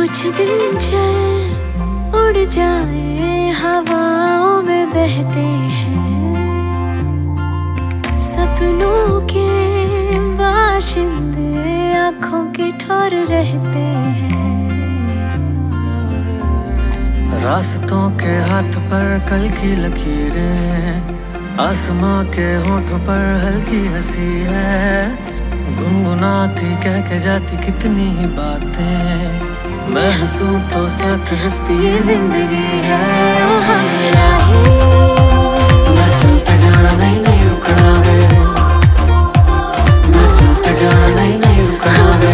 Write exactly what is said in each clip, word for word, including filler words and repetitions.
कुछ दिन चल उड़ जाए हवाओं में बहते हैं, सपनों के बाशिंदे आँखों के ठौर रहते हैं। रास्तों के हाथ पर कल की लकीरें, आसमां के होठों पर हल्की हंसी है, गुनगुनाती कह के जाती कितनी ही बातें, मैं हंसूं तो साथ हंसती ये जिंदगी है। ओ हमराही, मैं चलते जाना नहीं नहीं रुकना वे, मैं चलते जाना नहीं नहीं रुकना वे,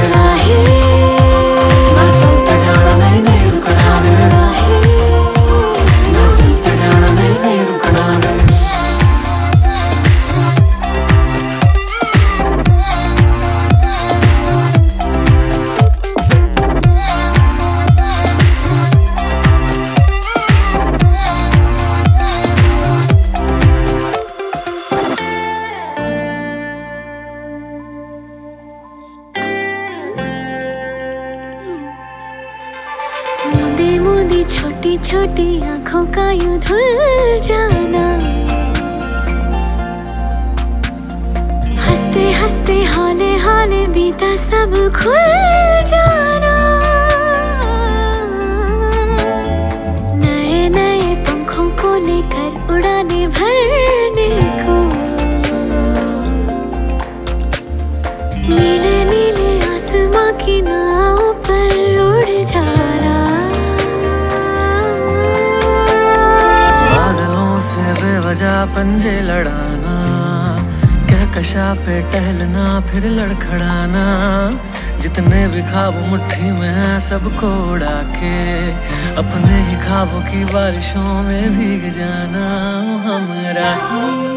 मैं चलते जाना नहीं नहीं रुकना वे, मैं चलते जाना नहीं नहीं रुकना वे। छोटी छोटी आँखों का यूं धुल जाना, हंसते हंसते हौले हौले बीता सब खुल जाना, नए नए पंखों को लेकर उड़ाने भरने को, नीले नीले आसमां की नाव पर उड़ जाना, बेवजह पंजे लड़ाना, कहकशा पे टहलना फिर लड़खड़ाना, जितने भी ख्वाब मुट्ठी में हैं सबको उड़ा के अपने ही ख्वाबों की बारिशों में भीग जाना। हमराही,